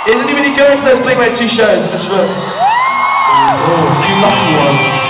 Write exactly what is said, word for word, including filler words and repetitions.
Is anybody going for those Blink one eighty-two shows? Just for... Oh, you lucky one.